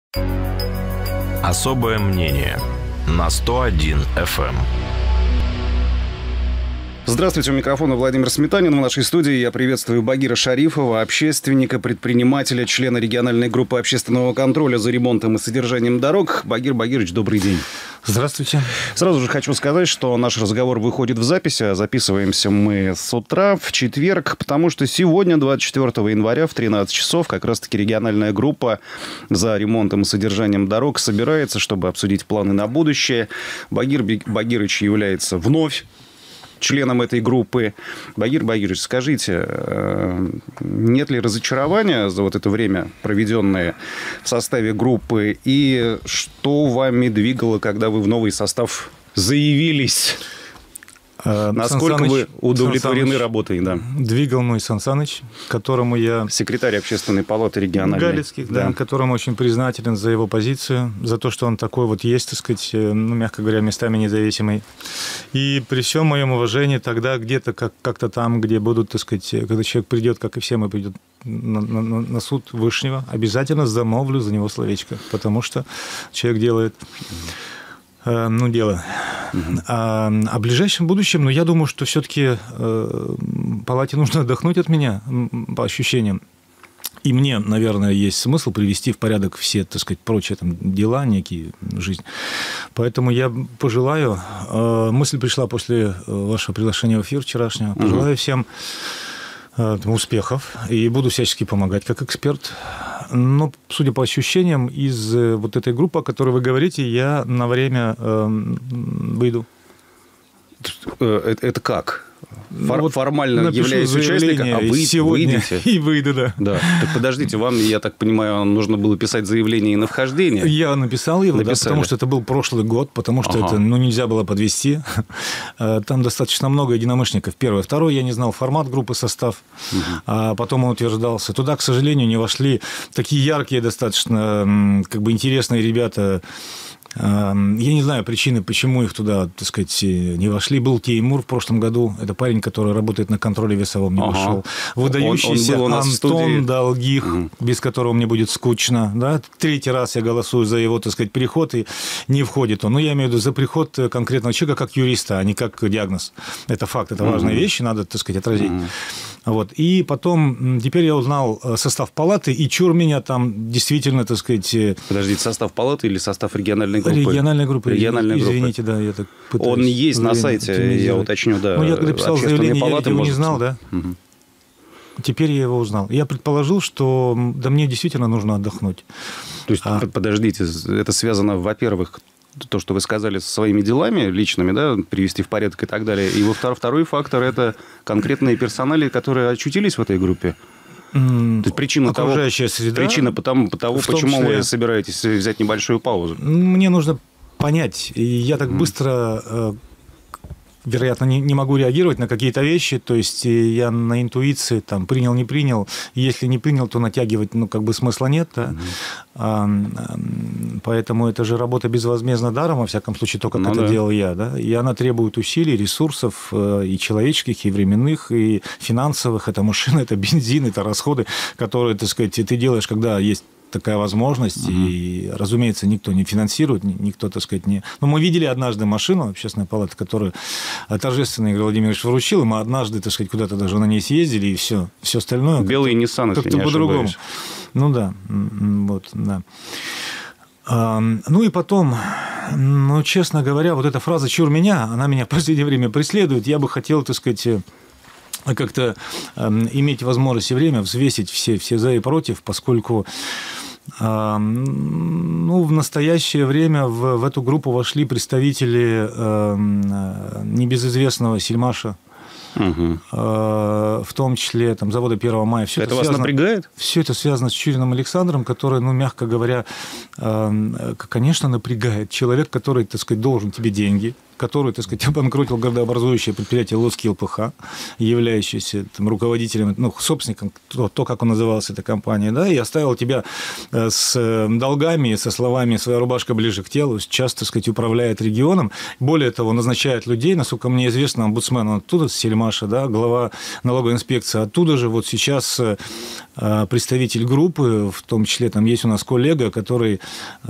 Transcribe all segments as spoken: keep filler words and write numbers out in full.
Особое мнение на сто один эф эм. Здравствуйте, у микрофона Владимир Сметанин. В нашей студии я приветствую Багира Шарифова, общественника, предпринимателя, члена региональной группы общественного контроля за ремонтом и содержанием дорог. Багир Багирович, добрый день. Здравствуйте. Сразу же хочу сказать, что наш разговор выходит в записи, а записываемся мы с утра в четверг, потому что сегодня, двадцать четвёртого января, в тринадцать часов, как раз-таки региональная группа за ремонтом и содержанием дорог собирается, чтобы обсудить планы на будущее. Багир Багирович является вновь членом этой группы. Багир Багирович, скажите, нет ли разочарования за вот это время, проведенное в составе группы, и что вами двигало, когда вы в новый состав заявились? А, насколько Сан вы удовлетворены работой? Да. Двигал мой Сан Саныч, которому я... Секретарь общественной палаты региональной. Галицких, да, да, которому очень признателен за его позицию, за то, что он такой вот есть, так сказать, ну, мягко говоря, местами независимый. И при всем моем уважении тогда где-то, как- как-то там, где будут, так сказать, когда человек придет, как и все мы, придет на, на, на суд Вышнего, обязательно замолвлю за него словечко, потому что человек делает... Ну, дело. Uh-huh. А, а в ближайшем будущем, ну, я думаю, что все-таки э, палате нужно отдохнуть от меня, по ощущениям. И мне, наверное, есть смысл привести в порядок все, так сказать, прочие там дела, некие, жизнь. Поэтому я пожелаю, э, мысль пришла после вашего приглашения в эфир вчерашнего, пожелаю uh-huh. всем успехов и буду всячески помогать как эксперт. Но, судя по ощущениям, из вот этой группы, о которой вы говорите, я на время э, выйду. Это, это как? Фор- вот формально являясь участником, а вы выйдете? И выйду, да. Да. Так подождите, вам, я так понимаю, нужно было писать заявление и на вхождение? Я написал его, да, потому что это был прошлый год, потому что ага. это ну, нельзя было подвести. Там достаточно много единомышленников. Первое. Второе, я не знал формат группы, состав. Угу. А потом он утверждался. Туда, к сожалению, не вошли такие яркие, достаточно как бы интересные ребята. Я не знаю причины, почему их туда, так сказать, не вошли. Был Теймур в прошлом году. Это парень, который работает на контроле весовом, не ага. вошел. Выдающийся он, он Антон Долгих, угу. без которого мне будет скучно. Да? Третий раз я голосую за его, так сказать, переход, и не входит он. Ну, я имею в виду за приход конкретного человека как юриста, а не как диагноз. Это факт, это угу. важная вещь, надо, так сказать, отразить. Угу. Вот. И потом, теперь я узнал состав палаты, и чур меня там действительно, так сказать... Подождите, состав палаты или состав региональной группы? Региональная группа. Региональная Извините, группа. да, я так пытаюсь. Он есть на сайте, я уточню, да. Ну, я написал заявление, палаты, я его может... не знал, да. Угу. Теперь я его узнал. Я предположил, что да мне действительно нужно отдохнуть. То есть, а... подождите, это связано, во-первых, то, что вы сказали, со своими делами личными, да, привести в порядок и так далее. И во второй, второй фактор – это конкретные персонали, которые очутились в этой группе. Mm, То есть причина того, среда, причина потому, того почему числе... вы собираетесь взять небольшую паузу. Мне нужно понять. И я так mm. быстро... вероятно, не, не могу реагировать на какие-то вещи, то есть я на интуиции там принял, не принял, если не принял, то натягивать, ну, как бы смысла нет, да? mm-hmm. а, поэтому это же работа безвозмездно даром, во всяком случае, только ну, это да. делал я, да, и она требует усилий, ресурсов и человеческих, и временных, и финансовых, это машина, это бензин, это расходы, которые, так сказать, ты делаешь, когда есть такая возможность, uh-huh. и, разумеется, никто не финансирует, никто, так сказать, не... Но мы видели однажды машину, общественная палата, которую торжественно Игорь Владимирович вручил, и мы однажды, так сказать, куда-то даже на ней съездили, и все, все остальное... Белый Nissan, если не по-другому. ошибаюсь. Ну да, вот, да. А, ну и потом, ну, честно говоря, вот эта фраза «чур меня», она меня в последнее время преследует. Я бы хотел, так сказать... как-то э, иметь возможность и время взвесить все, все за и против, поскольку э, ну, в настоящее время в, в эту группу вошли представители э, небезызвестного Сельмаша, угу. э, в том числе там, завода первого мая. Все это, это вас связано, напрягает? Все это связано с Чуриным Александром, который, ну, мягко говоря, э, конечно, напрягает. Человек, который, так сказать, должен тебе деньги, который, так сказать, обанкротил градообразующее предприятие Луцкий ЛПХ, являющийся там, руководителем, ну, собственником, то, то, как он назывался, эта компания, да, и оставил тебя с долгами, со словами «своя рубашка ближе к телу», сейчас, так сказать, управляет регионом. Более того, назначает людей, насколько мне известно, омбудсмен он оттуда, с Сельмаша, да, глава налоговой инспекции оттуда же. Вот сейчас представитель группы, в том числе там есть у нас коллега, который,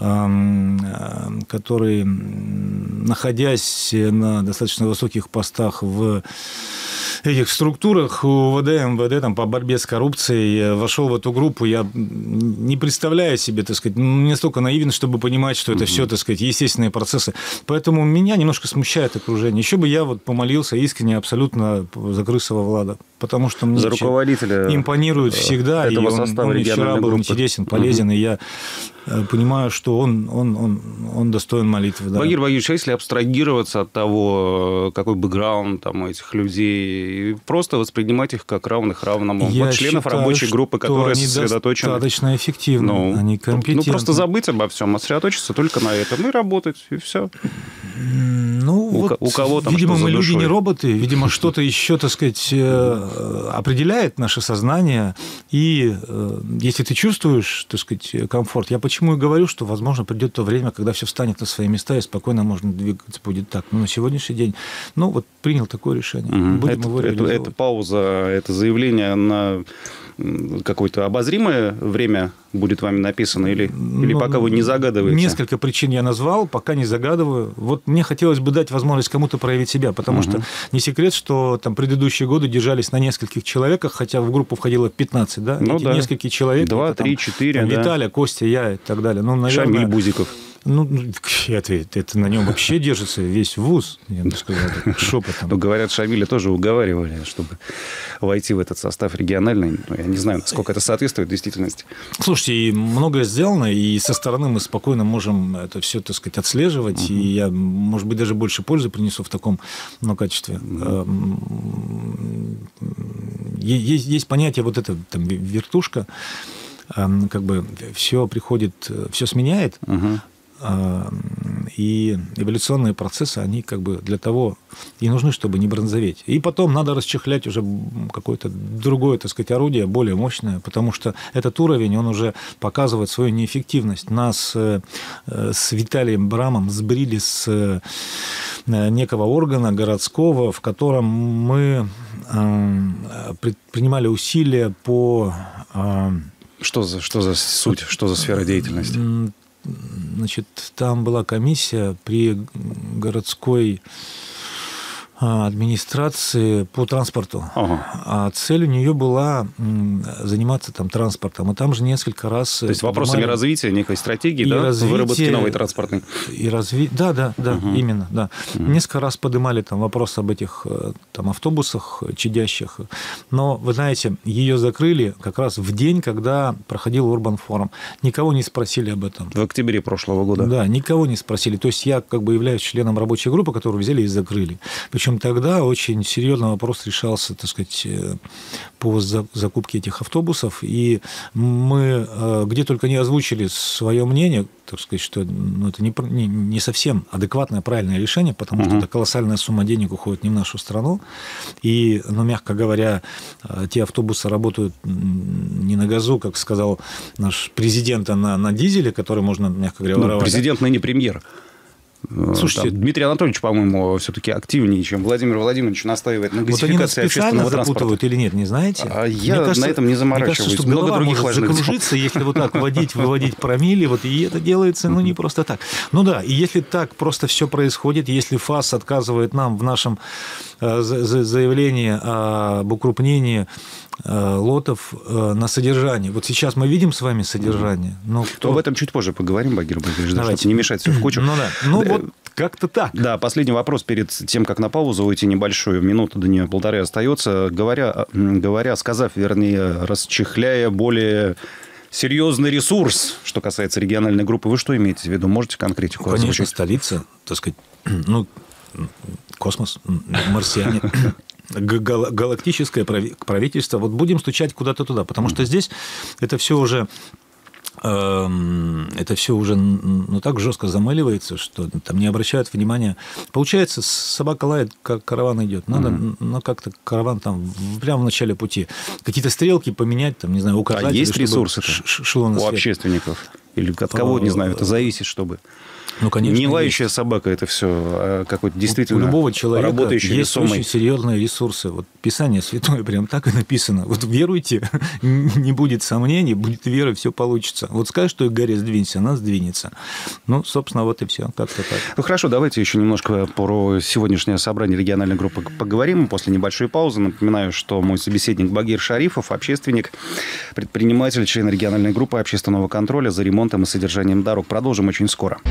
который находясь на достаточно высоких постах в этих структурах УВД, МВД там, по борьбе с коррупцией, вошел в эту группу. Я не представляю себе, так сказать, не настолько наивен, чтобы понимать, что это все, так сказать, естественные процессы. Поэтому меня немножко смущает окружение. Еще бы я вот помолился искренне абсолютно за Крысова Влада, потому что мне за руководителя импонирует всегда, и он, он мне вчера был группы. Интересен, полезен, угу. и я понимаю, что он, он, он, он достоин молитвы. Да. Багир Багирович, если абстрагироваться от того, какой бэкграунд там, у этих людей, и просто воспринимать их как равных равному. Я вот членов считаю, рабочей группы, которые они сосредоточены. Достаточно эффективны, ну, они компетентны. Ну, просто забыть обо всем, а сосредоточиться только на этом и работать, и все. Ну, у, вот, у кого там видимо, что мы за люди душой. не роботы, видимо, что-то еще, так сказать, определяет наше сознание. И если ты чувствуешь, так сказать, комфорт, я почему и говорю, что, возможно, придет то время, когда все встанет на свои места и спокойно можно двигаться будет так. Но на сегодняшний день, ну, вот принял такое решение. Угу. Будем это, его реализовывать. Это, это пауза, это заявление на какое-то обозримое время будет вами написано, или, или ну, пока вы не загадываете? Несколько причин я назвал, пока не загадываю. Вот мне хотелось бы дать возможность кому-то проявить себя, потому угу. что не секрет, что там предыдущие годы держались на нескольких человеках, хотя в группу входило пятнадцать, да? Ну, Эти да. несколько человек. Два, три, четыре, да. Виталя, Костя, я и так далее. Ну, наверное, Шамиль Бузиков. Ну, это, это на нем вообще держится весь вуз, я бы сказал, шепотом. Но, говорят, Шамиля тоже уговаривали, чтобы войти в этот состав региональный. Я не знаю, насколько это соответствует действительности. Слушайте, и многое сделано, и со стороны мы спокойно можем это все, так сказать, отслеживать, uh-huh. и я, может быть, даже больше пользы принесу в таком ну, качестве. Uh-huh. Есть, есть понятие вот это, там, вертушка, как бы все приходит, все сменяет, uh-huh. и эволюционные процессы, они как бы для того и нужны, чтобы не бронзоветь. И потом надо расчехлять уже какое-то другое, так сказать, орудие, более мощное, потому что этот уровень, он уже показывает свою неэффективность. Нас с Виталием Брамом сбрили с некого органа городского, в котором мы предпринимали усилия по... Что за, что за суть, что за сфера деятельности? Значит, там была комиссия при городской администрации по транспорту. Ага. А цель у нее была заниматься там транспортом. И там же несколько раз... То есть вопросами поднимали... развития некой стратегии, и да? Развитие... Выработки новой транспортной. И разви... Да, да, да, угу. именно, да. Угу. Несколько раз поднимали там вопрос об этих там, автобусах чадящих. Но, вы знаете, ее закрыли как раз в день, когда проходил Урбан форум. Никого не спросили об этом. В октябре прошлого года. Да, никого не спросили. То есть я как бы являюсь членом рабочей группы, которую взяли и закрыли. Причем тогда очень серьезный вопрос решался, так сказать, по закупке этих автобусов, и мы где только не озвучили свое мнение, так сказать, что ну, это не, не, не совсем адекватное, правильное решение, потому uh-huh. что это колоссальная сумма денег уходит не в нашу страну, и, ну, мягко говоря, те автобусы работают не на газу, как сказал наш президент, а на, на дизеле, который можно, мягко говоря, воровать. Ну, президент ныне премьер. Слушайте, там, Дмитрий Анатольевич, по-моему, все-таки активнее, чем Владимир Владимирович настаивает на газификации вот они общественного транспорта. Или нет, не знаете? А я кажется, на этом не заморачиваюсь. Мне кажется, что много других может важных закружиться, дел. Если вот так вводить, выводить промилле, вот, и это делается, ну, не просто так. Ну да, и если так просто все происходит, если ФАС отказывает нам в нашем заявлении об укрупнении лотов на содержание. Вот сейчас мы видим с вами содержание. Но кто... Об этом чуть позже поговорим, Багир Багирович, да, чтобы не мешать все в кучу. Ну да, ну вот как-то так. Да, последний вопрос перед тем, как на паузу уйти небольшую, минуту до нее полторы остается. Говоря, говоря, сказав, вернее, расчехляя более серьезный ресурс, что касается региональной группы, вы что имеете в виду? Можете конкретику Конечно, озвучить? столица, так сказать, ну, космос, марсиане... галактическое правительство, вот будем стучать куда-то туда, потому что здесь это все уже это все уже ну, так жестко замыливается, что там не обращают внимания. Получается, собака лает, как караван идет. Надо mm-hmm. ну, как-то караван там прямо в начале пути. Какие-то стрелки поменять, там, не знаю, указатели. А есть ресурсы у свет. общественников? Или от кого, не знаю, это зависит, чтобы... Ну, конечно, не лающая есть. собака, это все а какой-то действительно у любого человека работающий есть весомый. Очень серьезные ресурсы. Вот Писание Святое прям так и написано. Вот веруйте, не будет сомнений, будет вера, все получится. Вот скажешь, что к горе сдвинься, она сдвинется. Ну, собственно, вот и все. Как-то так. Ну, хорошо, давайте еще немножко про сегодняшнее собрание региональной группы поговорим. После небольшой паузы напоминаю, что мой собеседник Багир Шарифов, общественник, предприниматель, член региональной группы общественного контроля за ремонтом и содержанием дорог. Продолжим очень скоро.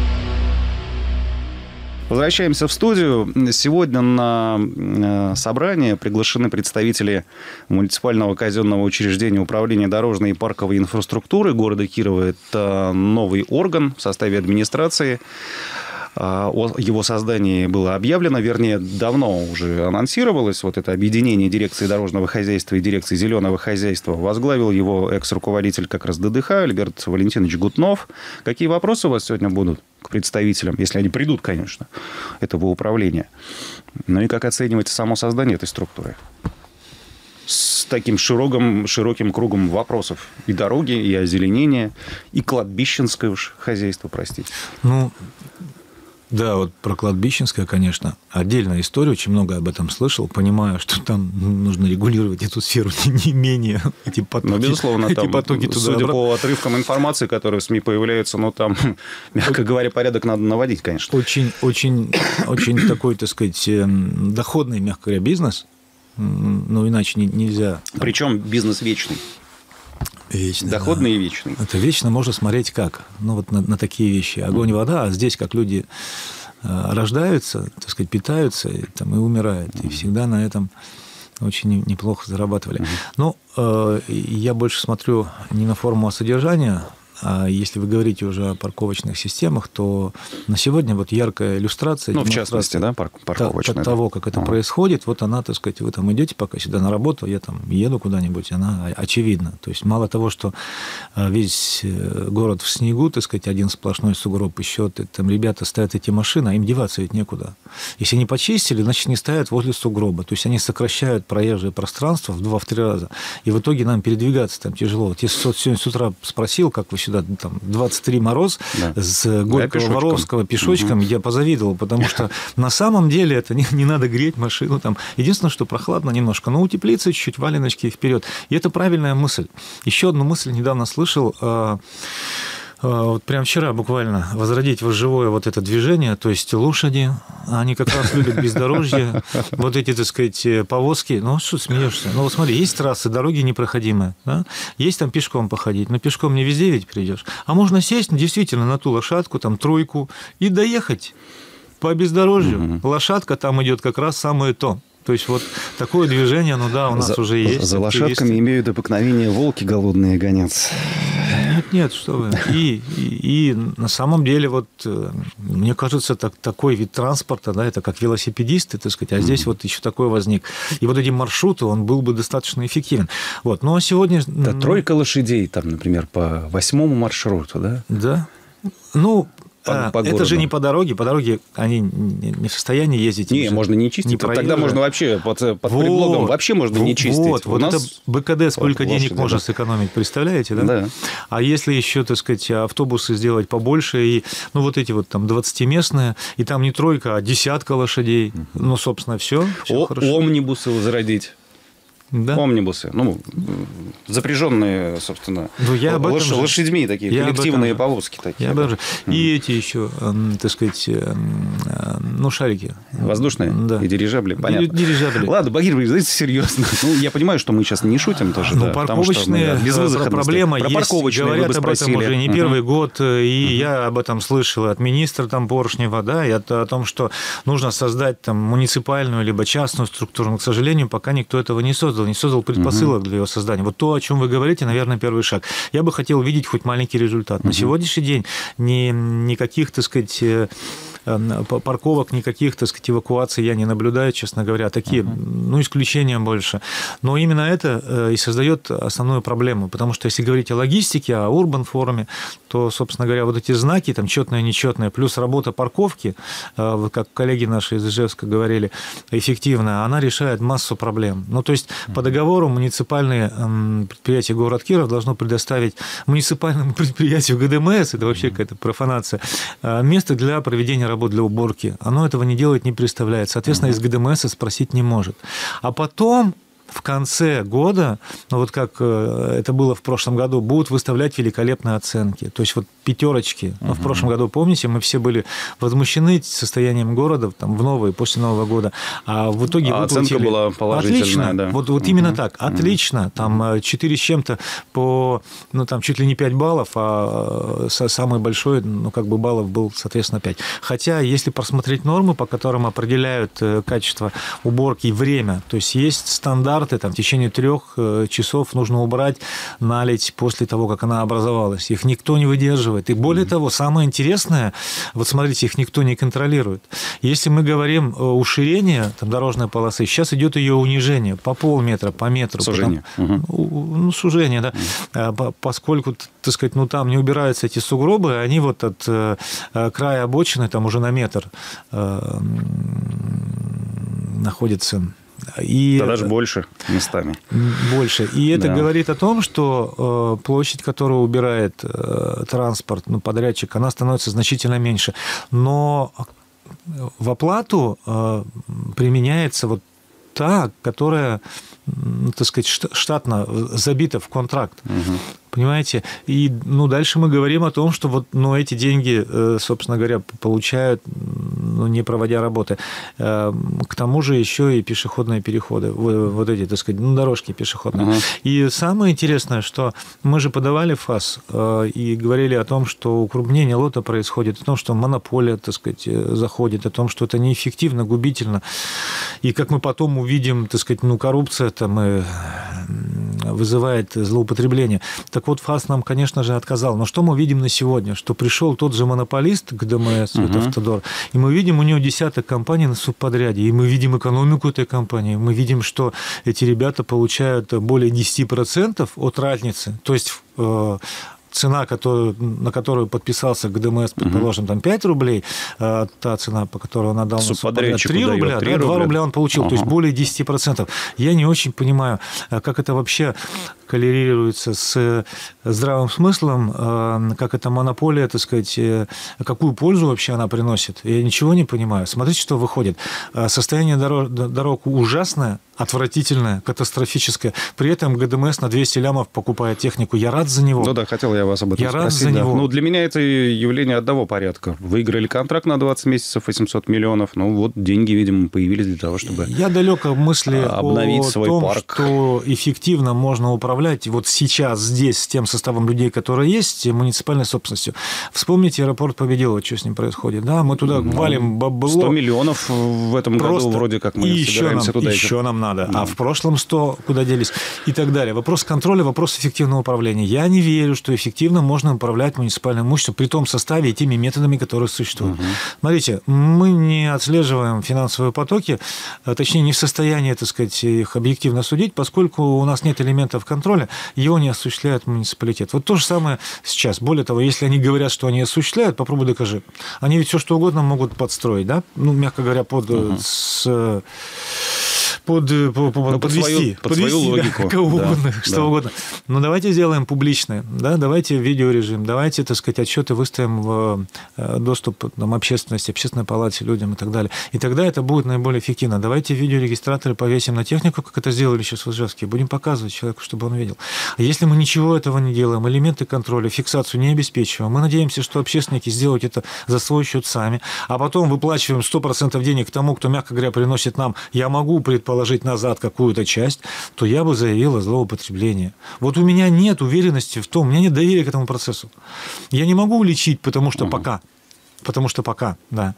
Возвращаемся в студию. Сегодня на собрание приглашены представители муниципального казенного учреждения управления дорожной и парковой инфраструктуры города Кирова. Это новый орган в составе администрации. О его создании было объявлено, вернее, давно уже анонсировалось. Вот это объединение дирекции дорожного хозяйства и дирекции зеленого хозяйства. Возглавил его экс-руководитель как раз ДДХ Альберт Валентинович Гутнов. Какие вопросы у вас сегодня будут к представителям, если они придут, конечно, этого управления? Ну и как оцениваете само создание этой структуры? С таким широким, широким кругом вопросов. И дороги, и озеленение, и кладбищенское уж хозяйство, простите. Ну... Да, вот про кладбищенское, конечно, отдельная история, очень много об этом слышал, понимаю, что там нужно регулировать эту сферу не менее, эти потоки. Ну, безусловно, эти там, потоки туда судя обратно. по отрывкам информации, которые в СМИ появляются, ну, там, мягко говоря, порядок надо наводить, конечно. Очень, очень, очень такой, так сказать, доходный, мягко говоря, бизнес, ну, иначе нельзя. Причем бизнес вечный. Вечный, доходный да. и вечный. Это вечно можно смотреть как? Ну, вот на, на такие вещи. Огонь, вода, а здесь как люди э, рождаются, так сказать, питаются и, там, и умирают. И всегда на этом очень неплохо зарабатывали. Но э, я больше смотрю не на форму, а содержание. А если вы говорите уже о парковочных системах, то на сегодня вот яркая иллюстрация... Ну, в частности, да, парк, парковочная. Того, как это ага. происходит, вот она, так сказать, вы там идете пока сюда на работу, я там еду куда-нибудь, она очевидна. То есть мало того, что весь город в снегу, так сказать, один сплошной сугроб, еще там ребята ставят эти машины, а им деваться ведь некуда. Если они почистили, значит, не ставят возле сугроба. То есть они сокращают проезжее пространство в два-три раза. И в итоге нам передвигаться там тяжело. Вот если сегодня с утра спросил, как вы сюда, там, двадцать три мороз, да. с Горького-Воровского пешочком, угу. я позавидовал, потому что на самом деле это не, не надо греть машину. Там. Единственное, что прохладно немножко, но утеплиться чуть-чуть, валеночки вперед. И это правильная мысль. Еще одну мысль недавно слышал. Вот прям вчера буквально возродить возживое вот это движение, то есть лошади, они как раз любят бездорожье, вот эти, так сказать, повозки, ну что смеешься, ну вот смотри, есть трассы, дороги непроходимые, да? Есть там пешком походить, но пешком не везде ведь придешь, а можно сесть действительно на ту лошадку, там тройку и доехать по бездорожью, mm-hmm. лошадка там идет как раз самое то. То есть вот такое движение, ну да, у нас за, уже есть. За лошадками есть. Имеют обыкновение волки голодные гоняться. Нет, нет, что вы. И, и, и на самом деле, вот, мне кажется, так, такой вид транспорта, да, это как велосипедисты, так сказать, а здесь mm-hmm. вот еще такой возник. И вот эти маршруты, он был бы достаточно эффективен. Вот, ну а сегодня... Да, тройка лошадей, там, например, по восьмому маршруту, да? Да. Ну... По, по это же не по дороге. По дороге они не в состоянии ездить. Не, можно не чистить. Не Тогда можно вообще под, под вот, предлогом вообще можно вот, не чистить. Вот, вот это БКД сколько вот, денег лошади, можно да. сэкономить, представляете, да? Да. А если еще, так сказать, автобусы сделать побольше, и, ну, вот эти вот там двадцатиместные, и там не тройка, а десятка лошадей, угу. ну, собственно, все. все О, омнибусы возродить. Да. Омнибусы, ну, запряженные, собственно, ну, я об лош... же... лошадьми такие, я коллективные повозки такие. Я да. же... mm. И эти еще, так сказать, ну, шарики. Воздушные? Да. И дирижабли, понятно. Дирижабли. Ладно, Багир, вы знаете, серьезно. Ну, я понимаю, что мы сейчас не шутим тоже. Ну, да, парковочные потому, что, ну, проблема Про парковочные есть, говорят вы бы об этом уже не uh-huh. первый год, и uh-huh. я об этом слышал от министра там Поршнева, да, и от, о том, что нужно создать там муниципальную либо частную структуру, но, к сожалению, пока никто этого не создал, не создал предпосылок uh-huh. для его создания. Вот то, о чем вы говорите, наверное, первый шаг. Я бы хотел видеть хоть маленький результат. Uh-huh. На сегодняшний день ни, никаких, так сказать, парковок никаких, так сказать, эвакуаций я не наблюдаю, честно говоря. Такие, uh-huh. ну, исключения больше. Но именно это и создает основную проблему, потому что если говорить о логистике, о урбан-форуме, то, собственно говоря, вот эти знаки, там, четное, нечетное, плюс работа парковки, как коллеги наши из Ижевска говорили, эффективная, она решает массу проблем. Ну, то есть, uh-huh. по договору муниципальные предприятия город Киров должно предоставить муниципальному предприятию ГДМС, это вообще какая-то профанация, место для проведения работ, для уборки. Оно этого не делает, не представляет. Соответственно, из ГДМС спросить не может. А потом в конце года, ну вот как это было в прошлом году, будут выставлять великолепные оценки. То есть вот пятерочки. Но uh-huh. в прошлом году, помните, мы все были возмущены состоянием города там, в новые, после Нового года. А в итоге а выплатили... оценка была положительная. Отлично. Да. Вот, вот uh-huh. именно так. Отлично. Там четыре с чем-то по, ну там чуть ли не пять баллов, а самый большой, ну как бы баллов был, соответственно, пять. Хотя, если просмотреть нормы, по которым определяют качество уборки и время, то есть есть стандарт, там, в течение трех часов нужно убрать наледь после того, как она образовалась. Их никто не выдерживает. И более mm-hmm. того, самое интересное, вот смотрите, их никто не контролирует. Если мы говорим уширение там, дорожной полосы, сейчас идет ее унижение по полметра, по метру. Сужение. Потому, mm-hmm. Ну, сужение, да. Mm-hmm. Поскольку, так сказать, ну, там не убираются эти сугробы, они вот от края обочины там уже на метр находятся. И да даже больше местами. Больше. И это да. говорит о том, что э, площадь, которую убирает э, транспорт, ну, подрядчик, она становится значительно меньше. Но в оплату э, применяется вот та, которая, ну, так сказать, штатно забита в контракт. Угу. Понимаете? И ну, дальше мы говорим о том, что вот, ну, эти деньги, собственно говоря, получают, ну, не проводя работы. К тому же еще и пешеходные переходы, вот эти, так сказать, ну, дорожки пешеходные. Uh-huh. И самое интересное, что мы же подавали ФАС и говорили о том, что укрупнение лота происходит, о том, что монополия, так сказать, заходит, о том, что это неэффективно, губительно. И как мы потом увидим, так сказать, ну, коррупция там и вызывает злоупотребление. Так вот, ФАС нам, конечно же, отказал. Но что мы видим на сегодня? Что пришел тот же монополист к ДМС, uh-huh. это Автодор, и мы видим у него десяток компаний на субподряде, и мы видим экономику этой компании, мы видим, что эти ребята получают более десять процентов от разницы. То есть цена, которую, на которую подписался ГДМС, предположим, там пять рублей, та цена, по которой он отдал на субподряд, три рубля, да, два рубля он получил, ага. то есть более десять процентов. Я не очень понимаю, как это вообще коррелируется с здравым смыслом, как эта монополия, так сказать, какую пользу вообще она приносит. Я ничего не понимаю. Смотрите, что выходит. Состояние дорог, дорог ужасное, отвратительное, катастрофическое. При этом ГДМС на двести лямов покупает технику. Я рад за него. Ну да, хотел я вас об этом я спросить. Рад за да. него. Ну, для меня это явление одного порядка. Выиграли контракт на двадцать месяцев, восемьсот миллионов. Ну, вот деньги, видимо, появились для того, чтобы я далек от мысли обновить о свой том, парк. Что эффективно можно управлять вот сейчас здесь с тем составом людей, которые есть, муниципальной собственностью. Вспомните аэропорт Победилова, что с ним происходит. Да, мы туда ну, валим бабло. сто миллионов в этом Просто. году вроде как мы и собираемся еще нам, туда. Еще еще нам надо. Да. А в прошлом сто куда делись? И так далее. Вопрос контроля, вопрос эффективного управления. Я не верю, что эффективно можно управлять муниципальным имуществом при том составе и теми методами, которые существуют. Угу. Смотрите, мы не отслеживаем финансовые потоки, точнее, не в состоянии, так сказать, их объективно судить, поскольку у нас нет элементов контроля, его не осуществляет муниципалитет. Вот то же самое сейчас. Более того, если они говорят, что они осуществляют, попробуй докажи. Они ведь все что угодно могут подстроить, да? Ну, мягко говоря, под... Угу. С... Под, под, ну, подвести, под свою, под подвести свою логику. Да, кого да, угодно, что да. угодно. Но давайте сделаем публичное, да, давайте видеорежим, давайте, так сказать, отчеты выставим в доступ там, общественности, общественной палате, людям и так далее. И тогда это будет наиболее эффективно. Давайте видеорегистраторы повесим на технику, как это сделали сейчас в Ижевске, будем показывать человеку, чтобы он видел. А если мы ничего этого не делаем, элементы контроля, фиксацию не обеспечиваем, мы надеемся, что общественники сделают это за свой счет сами, а потом выплачиваем сто процентов денег тому, кто, мягко говоря, приносит нам, я могу предположить, положить назад какую-то часть, то я бы заявил о злоупотреблении. Вот у меня нет уверенности в том, у меня нет доверия к этому процессу. Я не могу уличить, потому что uh-huh. пока. Потому что пока, да.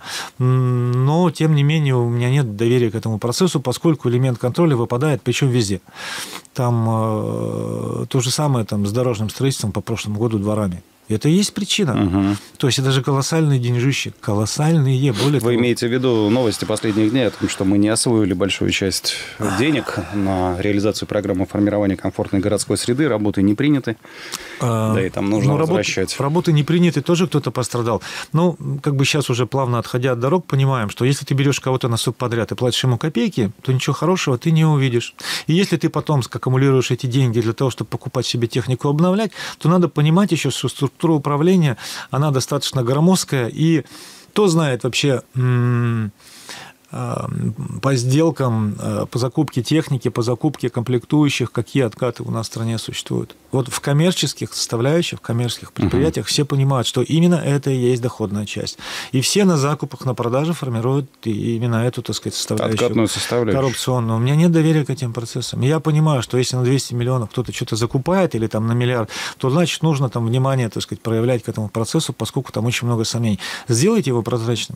Но, тем не менее, у меня нет доверия к этому процессу, поскольку элемент контроля выпадает, причем везде. Там э, то же самое там, с дорожным строительством по прошлому году дворами. Это и есть причина. Угу. То есть это же колоссальные деньжищи. Колоссальные. Более Вы того... имеете в виду новости последних дней о том, что мы не освоили большую часть денег на реализацию программы формирования комфортной городской среды, работы не приняты. А, да, и там нужно возвращать. Работы, работы не приняты, тоже кто-то пострадал. Ну, как бы сейчас уже плавно отходя от дорог, понимаем, что если ты берешь кого-то на субподряд и платишь ему копейки, то ничего хорошего ты не увидишь. И если ты потом аккумулируешь эти деньги для того, чтобы покупать себе технику, обновлять, то надо понимать еще, что структура управления, она достаточно громоздкая, и кто знает вообще по сделкам, по закупке техники, по закупке комплектующих, какие откаты у нас в стране существуют. Вот в коммерческих составляющих, в коммерческих предприятиях uh-huh. все понимают, что именно это и есть доходная часть. И все на закупах, на продаже формируют именно эту, так сказать, составляющую. Откатную составляющую. Коррупционную. У меня нет доверия к этим процессам. Я понимаю, что если на двести миллионов кто-то что-то закупает или там на миллиард, то значит нужно там внимание, так сказать, проявлять к этому процессу, поскольку там очень много сомнений. Сделайте его прозрачным.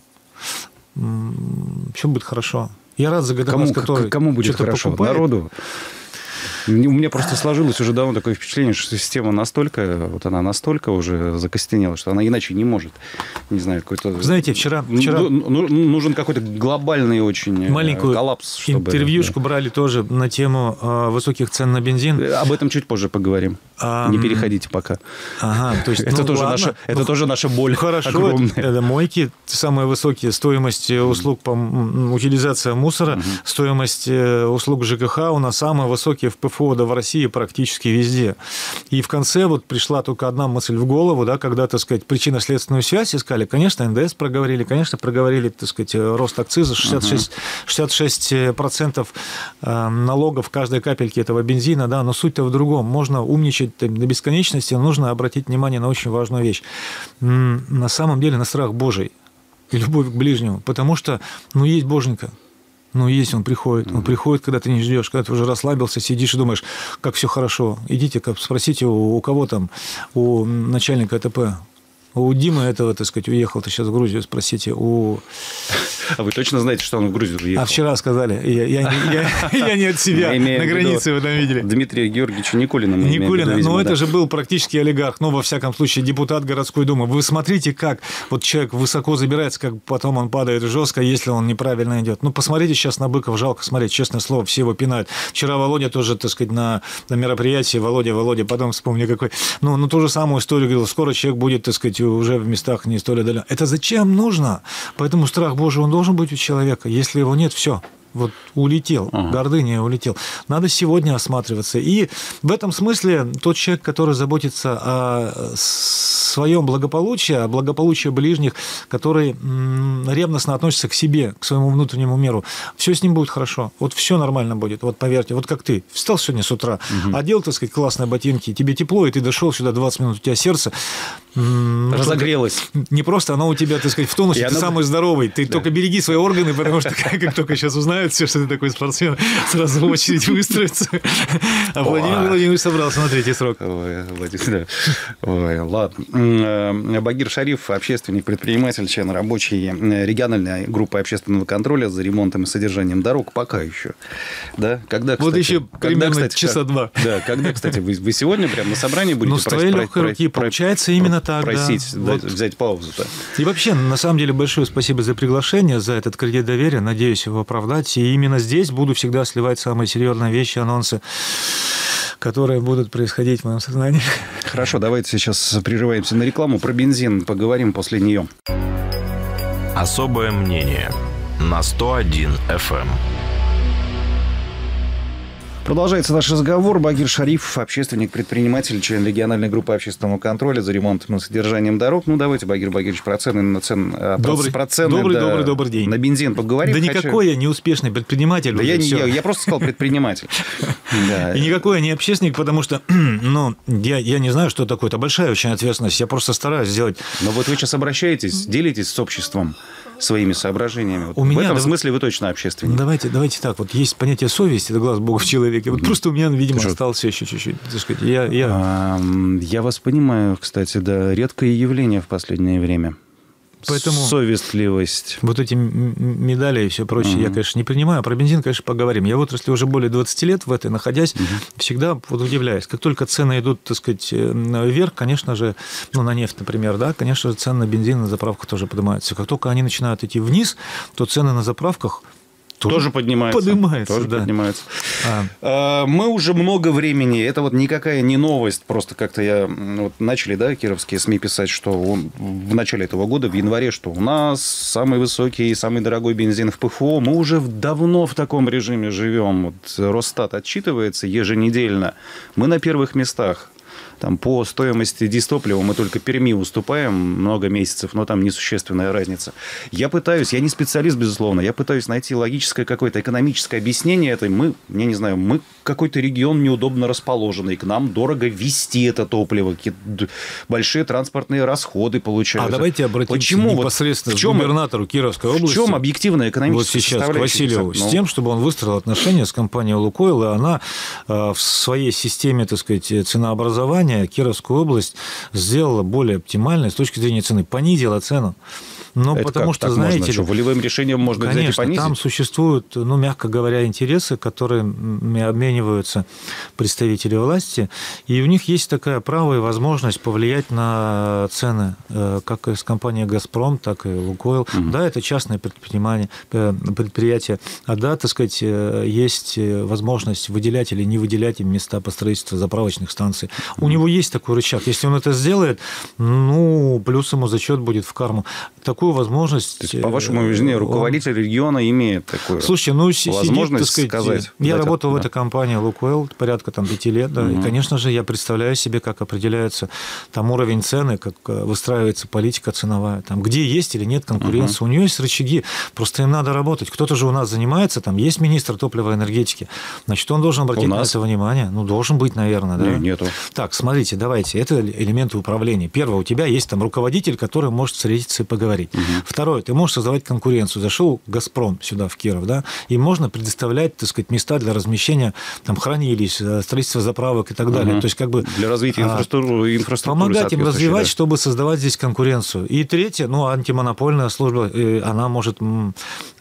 Все будет хорошо. Я рад за Гаданас, который кому будет хорошо? Покупает. Народу? У меня просто сложилось уже давно такое впечатление, что система настолько, вот она настолько уже закостенела, что она иначе не может. Не знаю, какой-то... Знаете, вчера... вчера... Нужен какой-то глобальный очень маленькую коллапс. Чтобы... интервьюшку брали тоже на тему э, высоких цен на бензин. Об этом чуть позже поговорим. А... Не переходите пока. Ага, то есть, это ну, тоже наша, это ну, тоже наша боль хорошо, огромная. Это мойки, самые высокие, стоимость услуг по утилизации мусора, угу. стоимость услуг ЖКХ у нас самые высокие в ПФО в России практически везде. И в конце вот пришла только одна мысль в голову, да, когда, так сказать, причинно-следственную связь искали. Конечно, эн дэ эс проговорили, конечно, проговорили, так сказать, рост акциза, шестьдесят шесть, шестьдесят шесть процентов налогов каждой капельки этого бензина, да, но суть-то в другом. Можно умничать до бесконечности, но нужно обратить внимание на очень важную вещь. На самом деле на страх Божий и любовь к ближнему, потому что, ну, есть Боженька. Ну, есть, он приходит. Он приходит, когда ты не ждешь, когда ты уже расслабился, сидишь и думаешь, как все хорошо. Идите, спросите у, у кого там, у начальника АТП. У Димы этого, так сказать, уехал, ты сейчас в Грузию, спросите, у... А вы точно знаете, что он в Грузию уехал? А вчера сказали, я, я, я, я не от себя, на границе вы там видели. Дмитрия Георгиевича Никулина. Никулина, но это же был практически олигарх, ну, во всяком случае, депутат городской думы. Вы смотрите, как вот человек высоко забирается, как потом он падает жестко, если он неправильно идет. Ну, посмотрите сейчас на Быкова, жалко смотреть, честное слово, все его пинают. Вчера Володя тоже, так сказать, на, на мероприятии, Володя, Володя, потом вспомню какой, ну, ну, ту же самую историю говорил, скоро человек будет, так сказать, уже в местах не столь отдаленно. Это зачем нужно? Поэтому страх Божий, он должен быть у человека. Если его нет, все. Вот улетел, ага. гордыня улетел. Надо сегодня осматриваться. И в этом смысле тот человек, который заботится о своем благополучии, о благополучии ближних, который ревностно относится к себе, к своему внутреннему миру, все с ним будет хорошо. Вот все нормально будет. Вот поверьте, вот как ты встал сегодня с утра, угу. одел, так сказать, классные ботинки, тебе тепло, и ты дошел сюда двадцать минут, у тебя сердце разогрелось. Не просто, оно у тебя, так сказать, в тонусе, ты оно... самый здоровый. Ты да. только береги свои органы, потому что как только сейчас узнают все, что ты такой спортсмен, сразу в очередь выстроится. А Владимир Владимирович собрал, смотрите, срок. Ой, Владимир, ой, ладно. Багир Шариф, общественник, предприниматель, член рабочей региональной группы общественного контроля за ремонтом и содержанием дорог. Пока еще. Да? Когда, кстати, вот еще примерно когда, кстати, часа два. Да, когда, кстати, вы, вы сегодня прямо на собрании будете ну, с твоей легкой про, руки, про, получается про, именно так, просить да. дать, вот. взять паузу-то. И вообще, на самом деле, большое спасибо за приглашение, за этот кредит доверия. Надеюсь его оправдать. И именно здесь буду всегда сливать самые серьезные вещи, анонсы, которые будут происходить в моем сознании. Хорошо, давайте сейчас прерываемся на рекламу. Про бензин поговорим после нее. Особое мнение на сто один эф эм. Продолжается наш разговор. Багир Шариф, общественник, предприниматель, член региональной группы общественного контроля за ремонтом и содержанием дорог. Ну, давайте, Багир Багирович, про цены, на цен, добрый, про цены добрый, да, добрый, добрый день. На бензин поговорим. Да Хочу... никакой я не успешный предприниматель. Да я, не, я, я просто сказал предприниматель. И никакой я не общественник, потому что ну, я, я не знаю, что такое. Это большая очень ответственность. Я просто стараюсь сделать... Но вот вы сейчас обращаетесь, делитесь с обществом своими соображениями. Вот у в меня, этом да, смысле вы точно общественник. Давайте, давайте так. Вот есть понятие совести, это глаз Бога в человеке. Вот просто у меня, видимо, Что? остался еще чуть-чуть. Так сказать, я, я... А, я вас понимаю, кстати, да. Редкое явление в последнее время. Поэтому совестливость. Вот эти медали и все прочее, угу. я, конечно, не принимаю. А про бензин, конечно, поговорим. Я в отрасли уже более двадцати лет в этой находясь, угу. всегда вот удивляюсь. Как только цены идут, так сказать, вверх, конечно же, ну, на нефть, например, да, конечно же, цены на бензин на заправках тоже поднимаются. Как только они начинают идти вниз, то цены на заправках тоже, тоже поднимается. Поднимается, тоже да. поднимается. А. Мы уже много времени, это вот никакая не новость, просто как-то я вот начали, да, кировские СМИ писать, что он, в начале этого года, в январе, что у нас самый высокий и самый дорогой бензин в ПФО. Мы уже давно в таком режиме живем. Вот Росстат отчитывается еженедельно. Мы на первых местах. Там, по стоимости дистоплива мы только Перми уступаем много месяцев, но там несущественная разница. Я пытаюсь, я не специалист, безусловно, я пытаюсь найти логическое какое-то экономическое объяснение этой. Мы, я не знаю, мы какой-то регион неудобно расположенный, к нам дорого везти это топливо, большие транспортные расходы получаются. А давайте обратимся Почему? непосредственно вот к губернатору Кировской области. В чем объективная экономическая вот сейчас к Васильеву, ну... с тем, чтобы он выстроил отношения с компанией «Лукойл», и она в своей системе, так сказать, ценообразования Кировскую область сделала более оптимальной с точки зрения цены, понизила цену. Но это потому как? что, так знаете... Можно, что, волевым решением можно конечно, взять и понизить? Там существуют, ну, мягко говоря, интересы, которыми обмениваются представители власти, и у них есть такая право и возможность повлиять на цены, как из компании «Газпром», так и «Лукойл». Угу. Да, это частное предприятие, а да, так сказать, есть возможность выделять или не выделять им места по строительству заправочных станций. Угу. У него есть такой рычаг. Если он это сделает, ну, плюс ему зачет будет в карму. Такую возможность... То есть, по вашему мнению, руководитель он... региона имеет такую Слушайте, ну, возможность сидит, так сказать, сказать... Я дать, работал да. в этой компании «Лукойл» порядка там, пяти лет, да, угу. и, конечно же, я представляю себе, как определяется там уровень цены, как выстраивается политика ценовая, там, где есть или нет конкуренции. Угу. У нее есть рычаги, просто им надо работать. Кто-то же у нас занимается, там есть министр топлива и энергетики, значит, он должен обратить на это внимание. Ну, должен быть, наверное, да? Нет, нету. Так, смотрите, давайте, это элементы управления. Первое, у тебя есть там руководитель, который может встретиться и поговорить. Угу. Второе, ты можешь создавать конкуренцию. Зашел «Газпром» сюда, в Киров, да, и можно предоставлять, так сказать, места для размещения там, хранилищ, строительства заправок и так далее. Угу. То есть, как бы... Для развития инфраструктуры. инфраструктуры помогать им развивать, да. чтобы создавать здесь конкуренцию. И третье, ну, антимонопольная служба, она может... Эм,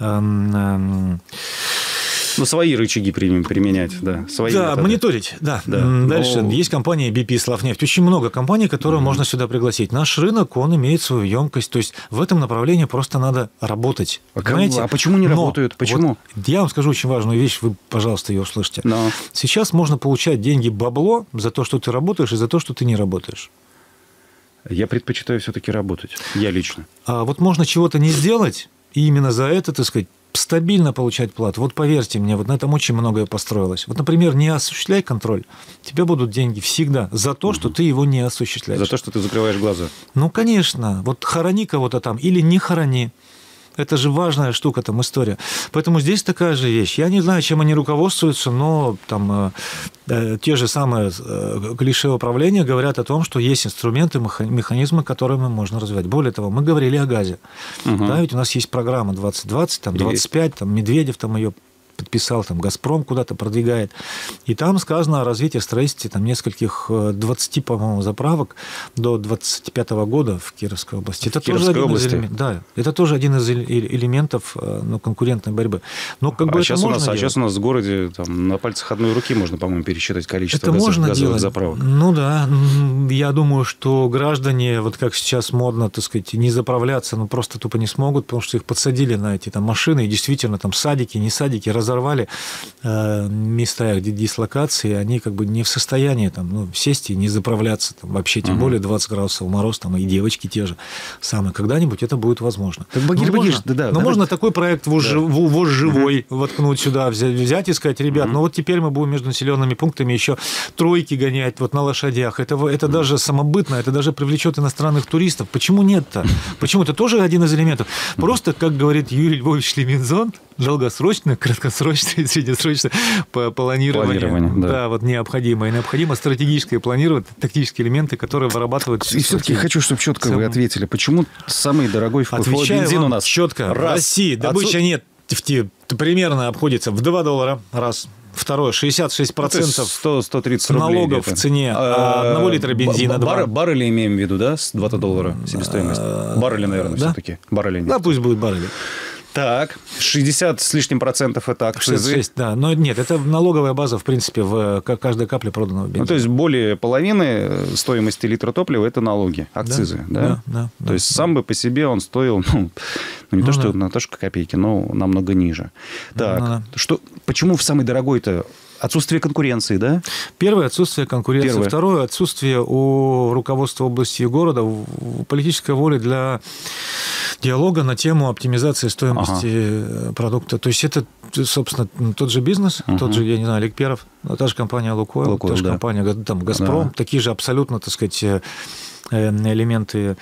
эм, Ну, свои рычаги применять, да. Свои да, методы. мониторить, да. да. Дальше. Но... Есть компания би пи, Славнефть. Очень много компаний, которые mm-hmm. можно сюда пригласить. Наш рынок, он имеет свою емкость. То есть, в этом направлении просто надо работать. А, а почему не Но работают? Почему? Вот я вам скажу очень важную вещь, вы, пожалуйста, ее услышите. Но... Сейчас можно получать деньги бабло за то, что ты работаешь, и за то, что ты не работаешь. Я предпочитаю все-таки работать. Я лично. А вот можно чего-то не сделать, и именно за это, так сказать, стабильно получать плату. Вот поверьте мне, вот на этом очень многое построилось. Вот, например, не осуществляй контроль, тебе будут деньги всегда за то, угу. что ты его не осуществляешь. За то, что ты закрываешь глаза. Ну, конечно. Вот хорони кого-то там или не хорони. Это же важная штука, там, история. Поэтому здесь такая же вещь. Я не знаю, чем они руководствуются, но там э, те же самые э, клише управления говорят о том, что есть инструменты, механизмы, которыми можно развивать. Более того, мы говорили о газе. Угу. Да, ведь у нас есть программа двадцать двадцать, там, двадцать пять, там, Медведев там ее подписал, там, «Газпром» куда-то продвигает. И там сказано о развитии строительства там, нескольких, двадцати, по-моему, заправок до двадцать пятого года в Кировской области. Это, тоже один, области. Из элемент, да, это тоже один из элементов ну, конкурентной борьбы. Но, как а, бы, сейчас это у нас, можно а сейчас у нас в городе там, на пальцах одной руки можно, по-моему, пересчитать количество это газов, можно газовых делать. заправок. Ну да, я думаю, что граждане, вот как сейчас модно, так сказать, не заправляться, ну просто тупо не смогут, потому что их подсадили на эти там, машины, и действительно там садики, не садики, разорвали места где дислокации, они как бы не в состоянии там, ну, сесть и не заправляться там, вообще, тем uh-huh. более двадцать градусов мороз, там, и девочки те же самые. Когда-нибудь это будет возможно. Так, Багир, ну, Багир, можно, да, да, но да, можно да. такой проект ВОЗ да. живой uh-huh. воткнуть сюда, взять, взять и сказать, ребят, uh-huh. ну вот теперь мы будем между населенными пунктами еще тройки гонять вот на лошадях. Это, это uh-huh. даже самобытно, это даже привлечет иностранных туристов. Почему нет-то? Почему? Это тоже один из элементов. Просто, как говорит Юрий Львович Шлеминзон, долгосрочно, краткосрочно и среднесрочно планирование, планирование да. да, вот необходимо. И необходимо стратегическое планировать, тактические элементы, которые вырабатывают... И все-таки хочу, чтобы четко Сам... вы ответили, почему самый дорогой в ПФО бензин у нас? четко. Раз. В России добыча Отсу... нет, примерно обходится в два доллара, раз. Второе, шестьдесят шесть процентов сто сто тридцать рублей налогов в цене одного литра бензина. Бар, баррели имеем в виду, да? С двадцать долларов себестоимость. Баррели, наверное, да? все-таки. Баррели нет. Да, пусть будет баррели. Так, шестьдесят с лишним процентов это акцизы. шестьдесят шесть, да. Но нет, это налоговая база, в принципе, в каждой капле проданного бензина. Ну, то есть более половины стоимости литра топлива – это налоги, акцизы, да? Да, да, да. То да, есть да. сам бы по себе он стоил, ну, ну не ну, то, что да. на то, что копейки, но намного ниже. Так, ну, да. что, почему в самый дорогой-то? Отсутствие конкуренции, да? Первое – отсутствие конкуренции. Первое. Второе – отсутствие у руководства области и города политической воли для диалога на тему оптимизации стоимости ага. продукта. То есть это, собственно, тот же бизнес, ага. тот же, я не знаю, Олег Перов, та же компания «Лукойл», Лукойл, та же да. компания там, «Газпром», да. такие же абсолютно, так сказать, элементы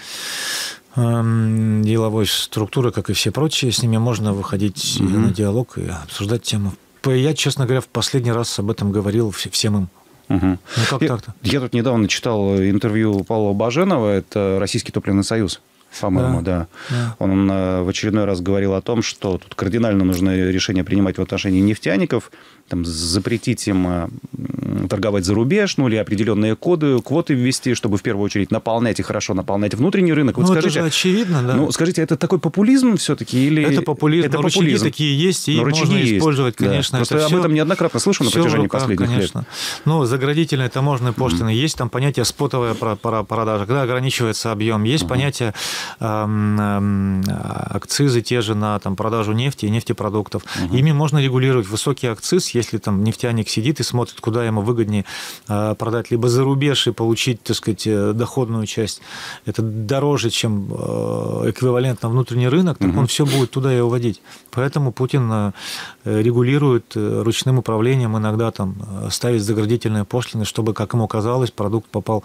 деловой структуры, как и все прочие. С ними можно выходить ага. на диалог и обсуждать тему. Я, честно говоря, в последний раз об этом говорил всем им. Угу. Ну, как я, так-то? Я тут недавно читал интервью Павла Баженова, это Российский топливный союз, по-моему, да. да. да. Он в очередной раз говорил о том, что тут кардинально нужно решение принимать в отношении нефтяников, там, запретить им торговать за рубеж, ну или определенные коды, квоты ввести, чтобы в первую очередь наполнять и хорошо наполнять внутренний рынок. Вот ну, скажите, это же очевидно, да. Ну, скажите, это такой популизм все-таки? Или... Это популизм, это но популизм. Рычаги такие есть, и можно есть. Использовать, конечно. Да. Просто это об этом неоднократно слышу на протяжении руках, последних конечно. лет. Ну, заградительные таможенные пошлины. Mm-hmm. Есть там понятие спотовая продажа, когда ограничивается объем. Есть mm-hmm. понятие эм, эм, акцизы те же на там, продажу нефти и нефтепродуктов. Mm-hmm. Ими можно регулировать высокий акциз, если там нефтяник сидит и смотрит, куда ему выгоднее э, продать либо за рубеж и получить, так сказать, доходную часть. Это дороже, чем э, эквивалент на внутренний рынок, так mm-hmm. он все будет туда и уводить. Поэтому Путин э, регулирует э, ручным управлением, иногда там ставит заградительные пошлины, чтобы, как ему казалось, продукт попал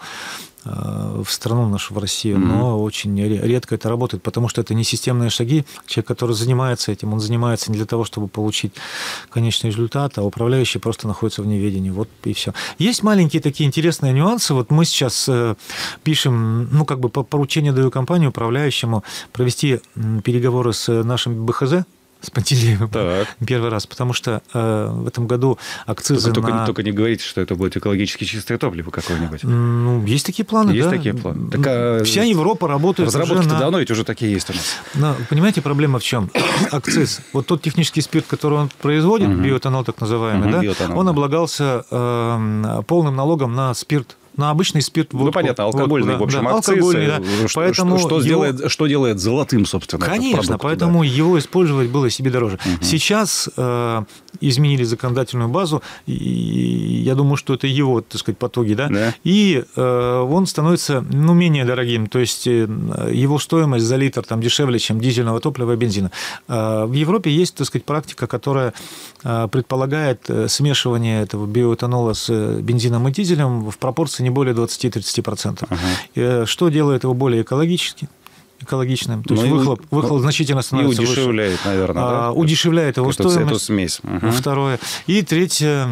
в страну нашу, в Россию, mm-hmm. но очень редко это работает, потому что это не системные шаги. Человек, который занимается этим, он занимается не для того, чтобы получить конечный результат, а управляющий просто находится в неведении. Вот и все. Есть маленькие такие интересные нюансы. Вот мы сейчас пишем, ну, как бы по поручению даю компании управляющему провести переговоры с нашим БХЗ, с Пантелеевым первый раз, потому что э, в этом году акцизы только, на... Только, только не говорите, что это будет экологически чистое топливо какое-нибудь. Ну, есть такие планы, есть да. такие планы. Так, а... Вся Европа работает уже Разработки-то на... давно ведь уже такие есть у нас. Но, понимаете, проблема в чем? Акциз. Вот тот технический спирт, который он производит, угу. биоэтанол так называемый, угу, да, биоэтанол, он да. облагался э, полным налогом на спирт. На обычный спирт. Ну, водку, понятно, алкогольный, водку, в общем, да, акциз. Да. Что, поэтому что, что, его... делает, что делает золотым, собственно, конечно, продукт, поэтому да. его использовать было себе дороже. Угу. Сейчас э, изменили законодательную базу, и я думаю, что это его, так сказать, потуги, да, да. и э, он становится, ну, менее дорогим, то есть его стоимость за литр там дешевле, чем дизельного топлива и бензина. Э, в Европе есть, так сказать, практика, которая э, предполагает смешивание этого биоэтанола с бензином и дизелем в пропорции не более двадцать-тридцать процентов. Ага. Что делает его более экологически? экологичным. То ну есть выхлоп, выхлоп значительно становится выше. И удешевляет, выше. наверное, а, да? Удешевляет его эту, стоимость. Эту смесь. Угу. Второе. И третье,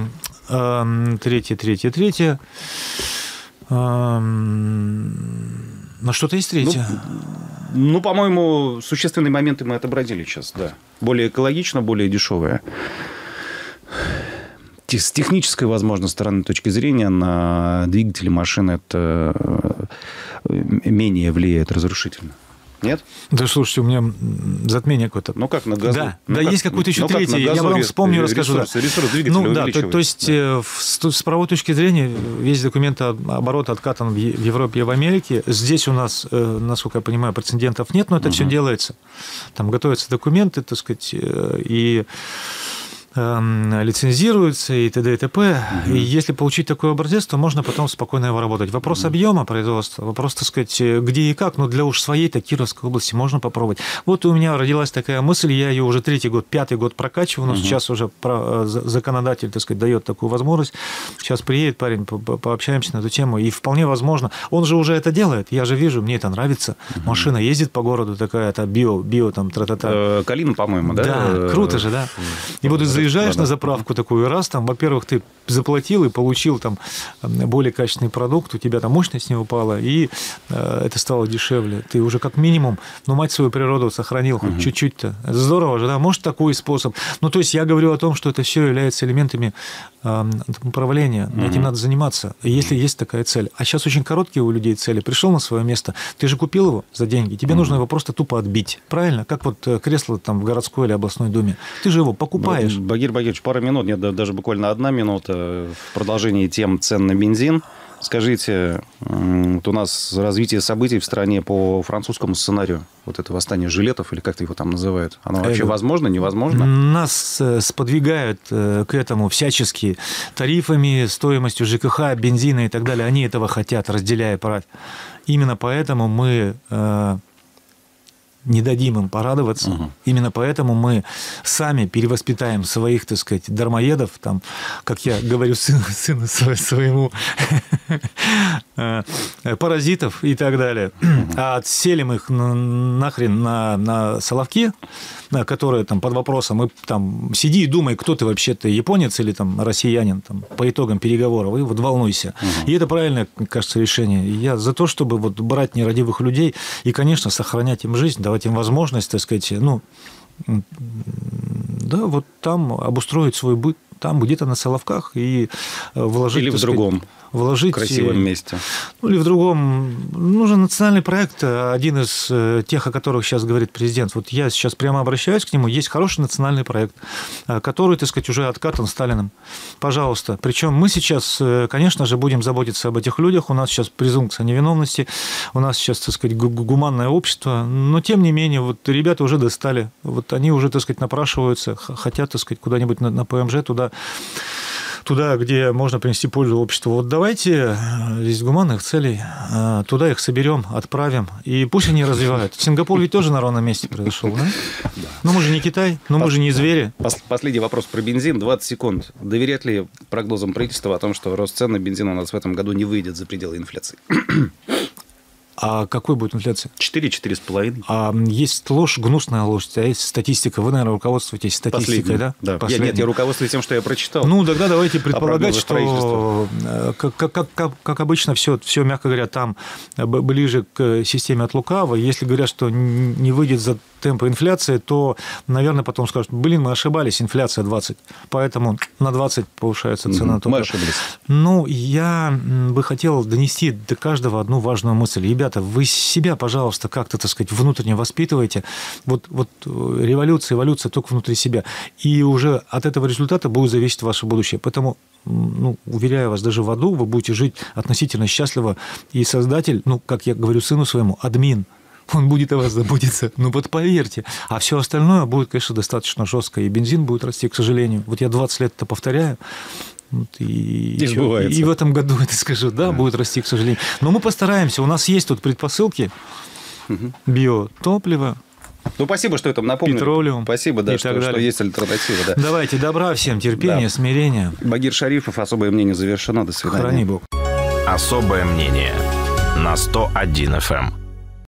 третье, третье, третье. Ну, что-то есть третье. Ну, ну, по-моему, существенные моменты мы отобразили сейчас, да. Более экологично, более дешевое. С технической, возможно, стороны точки зрения на двигатели машин это менее влияет разрушительно. Нет? Да, слушайте, у меня затмение какое-то. Ну, как на газу? Да, ну, да как, есть какое-то еще ну, третье. Я вам вспомню, расскажу. Ресурс, да. ресурс двигателя ну, да, то, то есть, да. В, с правовой точки зрения, весь документооборот откатан в Европе и в Америке. Здесь у нас, насколько я понимаю, прецедентов нет, но это uh-huh. все делается. Там готовятся документы, так сказать, и лицензируется и т.д. и т.п. Угу. И если получить такой образец, то можно потом спокойно его работать. Вопрос угу. объема производства, вопрос, так сказать, где и как, но для уж своей-то Кировской области можно попробовать. Вот у меня родилась такая мысль, я ее уже третий год, пятый год прокачиваю, но угу. сейчас уже законодатель, так сказать, дает такую возможность. Сейчас приедет парень, пообщаемся на эту тему, и вполне возможно, он же уже это делает, я же вижу, мне это нравится. Угу. Машина ездит по городу такая, это био, био там, тра-та-та. Калина, по-моему, да? Да, круто же, да. И буду заезжать приезжаешь да, на да. заправку такую, раз там, во-первых, ты заплатил и получил там более качественный продукт, у тебя там мощность не упала, и э, это стало дешевле. Ты уже как минимум, ну, мать свою природу сохранил хоть угу. чуть-чуть-то. Это здорово же, да? Может, такой способ. Ну, то есть я говорю о том, что это все является элементами э, управления. Угу. Этим надо заниматься, если есть такая цель. А сейчас очень короткие у людей цели. Пришел на свое место, ты же купил его за деньги, тебе угу. нужно его просто тупо отбить. Правильно? Как вот кресло там в городской или областной думе. Ты же его покупаешь. Багир Багирович, пару минут, нет, даже буквально одна минута в продолжении тем цен на бензин. Скажите, вот у нас развитие событий в стране по французскому сценарию, вот это восстание жилетов, или как-то его там называют, оно вообще это... возможно, невозможно? Нас сподвигают к этому всячески тарифами, стоимостью ЖКХ, бензина и так далее. Они этого хотят, разделяя парад. Именно поэтому мы... не дадим им порадоваться. Угу. Именно поэтому мы сами перевоспитаем своих, так сказать, дармоедов, там, как я говорю сыну, сыну своему, паразитов и так далее. Угу. А отселим их нахрен на, на Соловки, которые там под вопросом, и там сиди и думай, кто ты вообще-то, японец или там россиянин, там, по итогам переговоров, и вот волнуйся. Угу. И это правильное, кажется, решение. И я за то, чтобы вот брать нерадивых людей и, конечно, сохранять им жизнь, давать им возможность, так сказать, ну, да, вот там обустроить свой быт, там где-то на Соловках и вложить... Или в другом сказать, вложить, красивом месте. Ну, или в другом. Нужен национальный проект, один из тех, о которых сейчас говорит президент. Вот я сейчас прямо обращаюсь к нему. Есть хороший национальный проект, который, так сказать, уже откатан Сталиным. Пожалуйста. Причем мы сейчас, конечно же, будем заботиться об этих людях. У нас сейчас презумпция невиновности, у нас сейчас, так сказать, гуманное общество. Но, тем не менее, вот ребята уже достали. Вот они уже, так сказать, напрашиваются, хотят, так сказать, куда-нибудь на, на ПМЖ, туда... туда, где можно принести пользу обществу. Вот давайте из гуманных целей туда их соберем, отправим, и пусть они развивают. Сингапур ведь тоже на ровном месте произошел, да? Да. Ну, мы же не Китай, но мы же не звери. Последний вопрос про бензин, двадцать секунд. Доверять ли прогнозам правительства о том, что рост цен на бензин у нас в этом году не выйдет за пределы инфляции? А какой будет инфляция? четыре-четыре с половиной. А есть ложь, гнусная ложь, а есть статистика. Вы, наверное, руководствуетесь статистикой, да? Да. Я, нет, я руководствуюсь тем, что я прочитал. Ну, тогда давайте предполагать, что, как, как, как, как обычно, все, все, мягко говоря, там ближе к системе от лукавого. Если говорят, что не выйдет за темпы инфляции, то, наверное, потом скажут, блин, мы ошибались, инфляция двадцать, поэтому на двадцать повышается цена. Мы ошиблись. Ну, я бы хотел донести до каждого одну важную мысль. Ребята, вы себя, пожалуйста, как-то, так сказать, внутренне воспитываете. Вот, вот революция, эволюция только внутри себя. И уже от этого результата будет зависеть ваше будущее. Поэтому, ну, уверяю вас, даже в аду вы будете жить относительно счастливо. И создатель, ну, как я говорю сыну своему, админ, он будет о вас заботиться. Ну, вот поверьте. А все остальное будет, конечно, достаточно жестко. И бензин будет расти, к сожалению. Вот я двадцать лет это повторяю. Вот, и, и, и в этом году это скажу, да, да, будет расти, к сожалению. Но мы постараемся. У нас есть тут предпосылки. Угу. Биотопливо. Ну, спасибо, что это напомнили. Петролиум. Спасибо, да, что, что есть альтернатива. Да. Давайте, добра всем, терпения, да. смирения. Багир Шарифов, особое мнение завершено. До свидания. Храни Бог. Особое мнение на сто один эф эм.